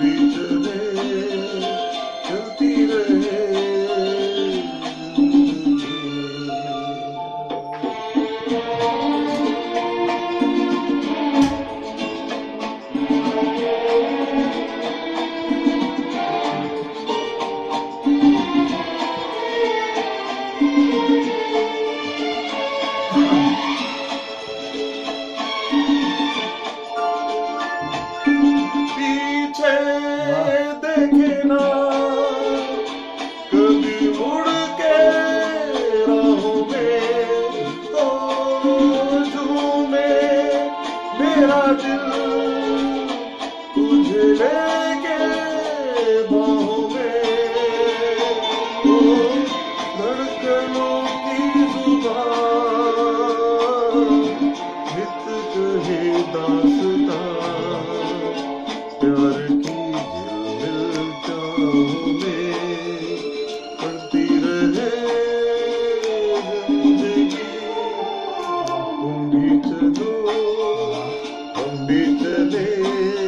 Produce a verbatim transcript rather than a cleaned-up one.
भी चले चलती रहे पीछे देखे ना कभी मुड़ के राहों में तो झूमे मेरा दिल तुझे लेके बाहों में तो धड़कनों की जुबान नित कहे दास्तां प्यार की झिलमिल चाहों में पड़ती रहे जिंदगी तुम भी चलो हम भी चले